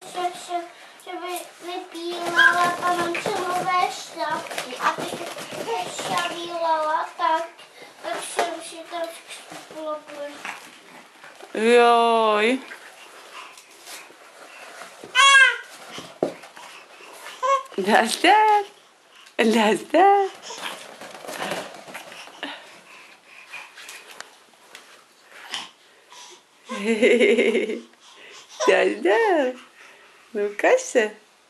že by vypílala panončelové šťávky a když šavílala, tak jsem si trošku splopil. Joj. Nazdar. Nazdar. Nazdar. No ukaž se.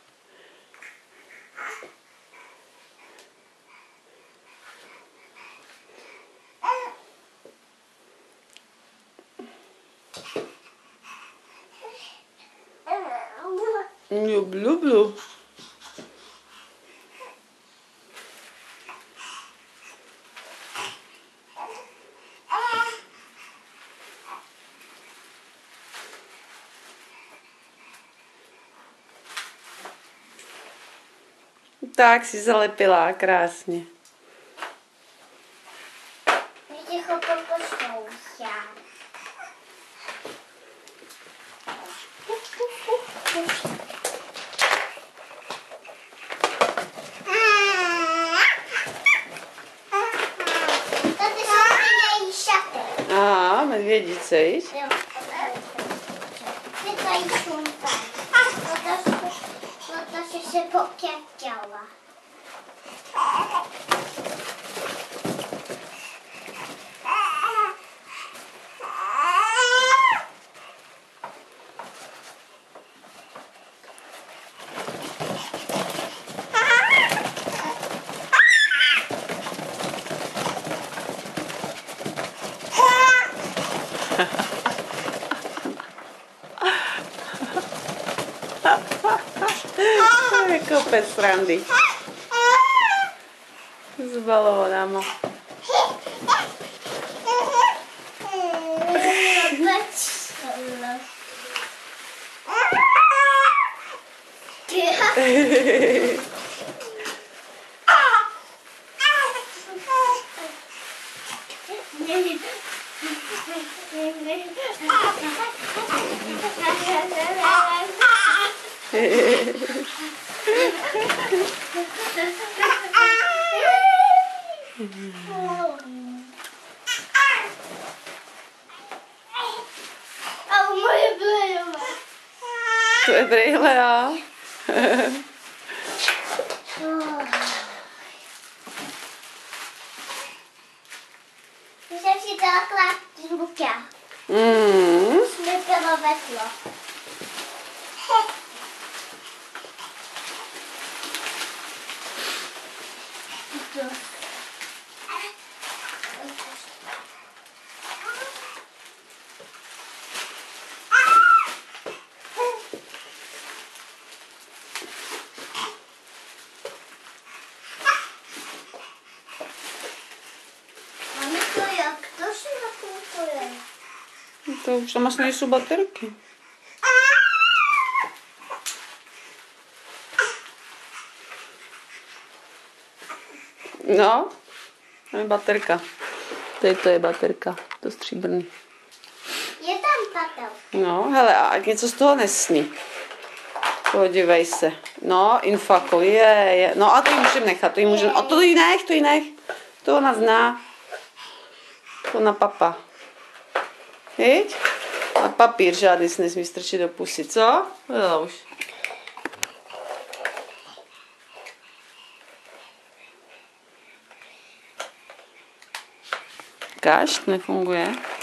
Blublu. Tak si zalepila krásně. Ticho poposlouchám. Tady jsou ty její šaty. Aha, medvědice, víš? Jo. Ty tady šumpají. Protože se potětěla. Jako pes Randy. S balónama. A moje brýle. Tvoje brýle, jo? Jsem si dala klapky buke. Jsme bylo vetlo. Máme to jak? To se nakoupuje. To už tam asi nejsou baterky. No, to je baterka. Tady to je baterka, to stříbrný. Je tam patel. No, hele, a něco z toho nesní. Podívej se. No, infako, je. No a to ji můžeme nechat, to ji můžeme. A to ji nech. To ona zná. To na papa. Víš? A papír žádný si nesmí strčit do pusy, co? Jo, už. Kaš, nefunguje.